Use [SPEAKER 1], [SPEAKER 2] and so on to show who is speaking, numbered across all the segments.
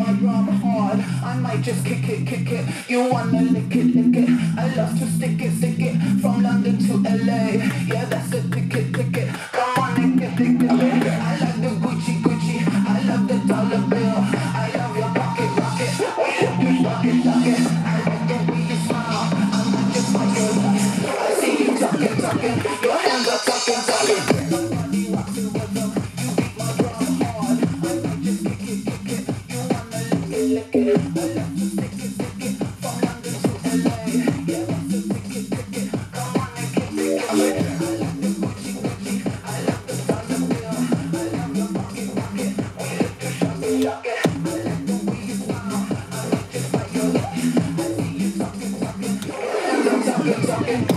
[SPEAKER 1] my drum hard. I might just kick it. You wanna lick it. I love to stick it. From London to LA. Yeah, that's a ticket. Come on, lick it. I like the Gucci. I love the dollar bill. I love your pocket rocket. We live to rocket. I like the way you smile. I'm not just my girl. I see you talking. Your hands are talking. My body rocks in rhythm. You beat my drum hard. I might just kick it. You wanna lick it. I love to stick it. From London to LA. Yeah, that's a ticket. Come on and kick it. I like the Gucci. I love the dollar bill. I love your pocket rocket. We live to shock it. I like the way you smile. I might just bite your lip. I see you talking. Your hands are talking.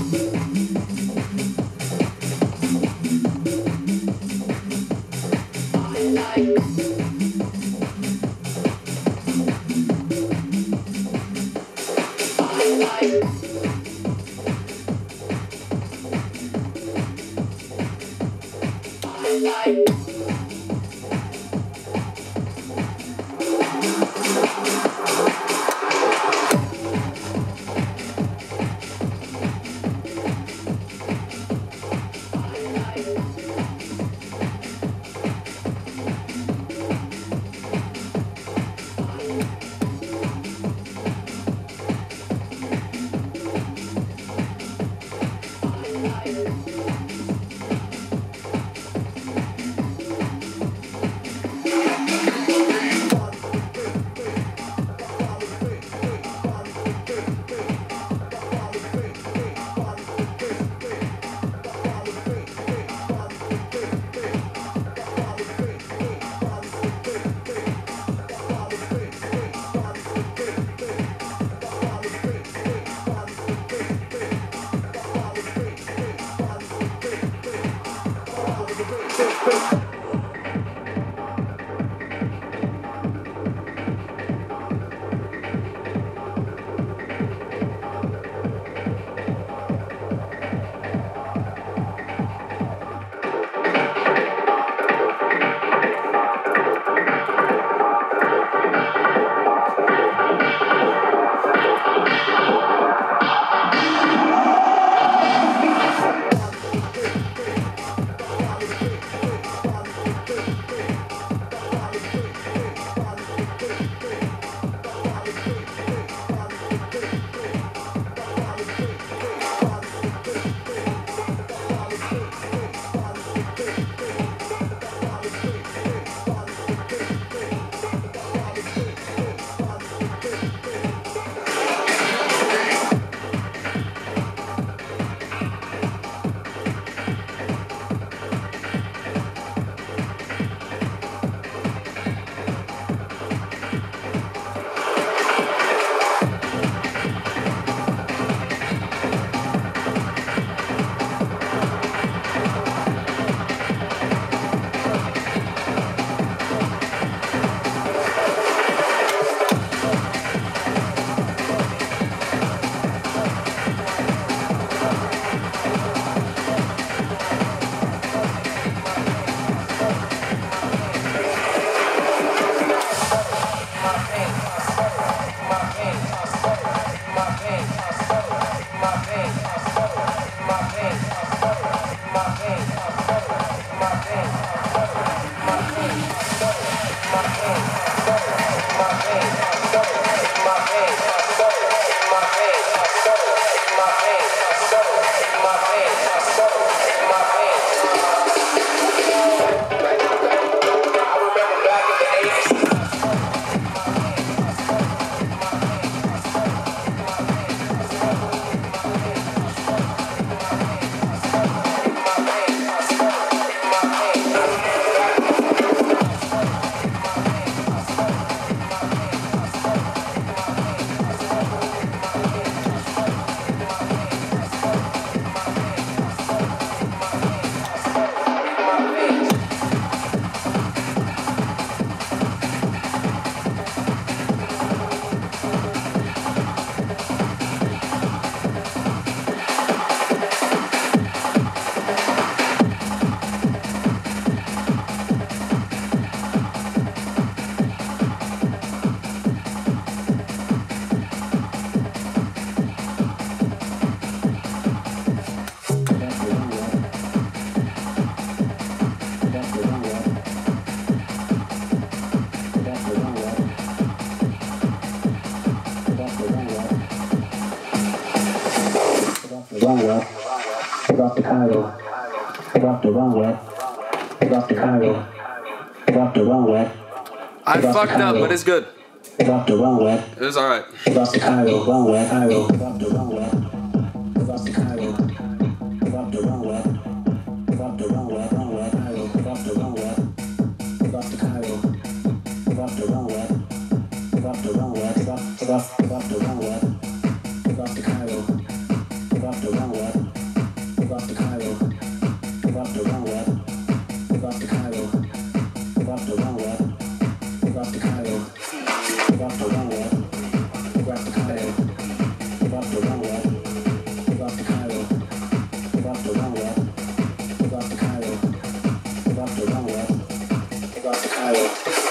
[SPEAKER 1] off to Cairo. Take off the runway. Take off to Cairo. Take off the runway.
[SPEAKER 2] I fucked up, but it's good.
[SPEAKER 1] Take off the runway.
[SPEAKER 2] It was alright.
[SPEAKER 1] Take off to Cairo. Runway. Cairo. Take off the runway. Take off to Cairo. Take off the runway. Take off the runway. Runway. Cairo. Take off the runway. Take off to Cairo. Take off the runway. Take off the runway. Take off the runway. Take off to Cairo. Take off the runway. Take off to Cairo. Take off the runway. Take off to Cairo. Take off the runway. Take off to Cairo. Take off the runway. Take off to Cairo. Take off the runway. Take off to Cairo. Take off the runway. Take off to Cairo. Take off the runway. Take off to Cairo.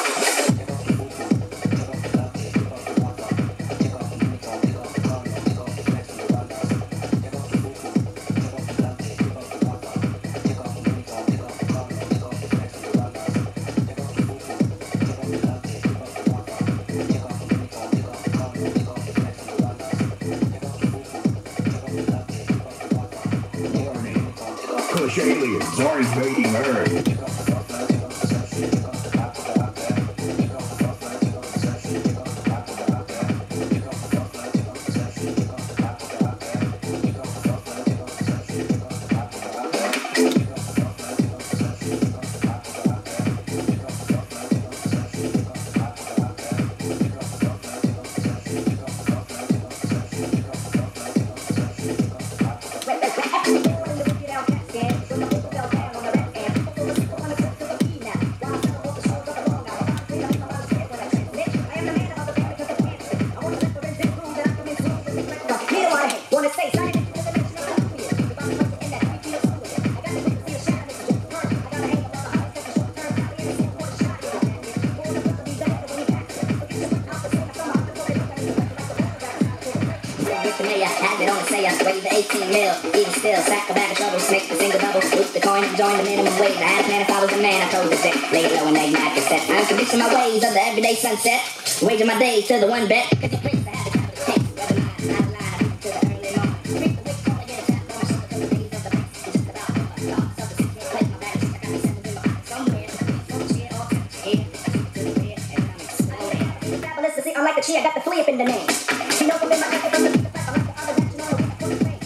[SPEAKER 3] Push aliens are invading Earth.
[SPEAKER 4] Wave the 18 mil, even still, sack a bag of troubles, make the single double, loop the coin and join the minimum wage. I had a plan if I was a man, I told the dick, lay it low and egg my cassette. I'm conditioning my ways of the everyday sunset, waging my days to the one bet. Cause the prince I had the capital chase, whether mine, out of line, I beat to the early morning. Reap the wick, call to get a tap on my shoulder, cause the days of the race, it's just about over. Start, so the secret, play my bag, I got me seven in my eyes, somewhere, from shit off to here, to the rear, and I'm exploding. The fabulous to see, I'm like the chi, I got the flea up in the name. She knows I'm in my jacket from the beat, I'm like the other action on the week, for the fame.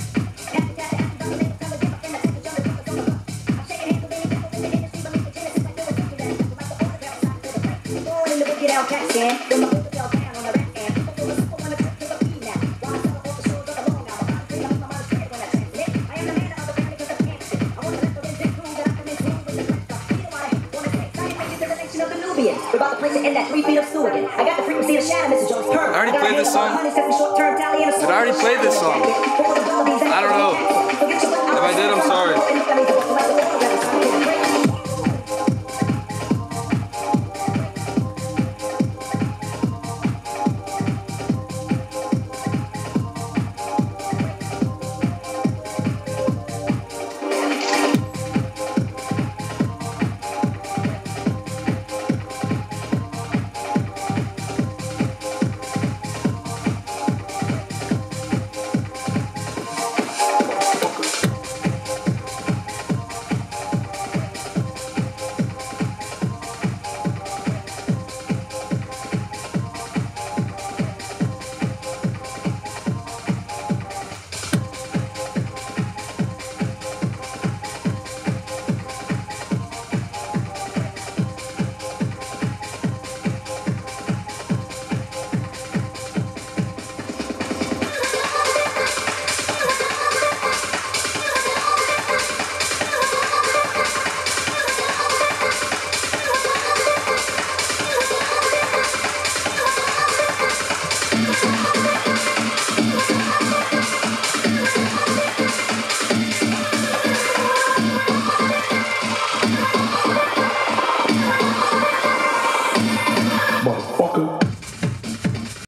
[SPEAKER 4] We're about to place it in that 3 feet of stew again. I got the frequency of shadow, Mr. Jones.
[SPEAKER 2] I already played this song. Did I already play this song? I don't know. If I did, I'm sorry.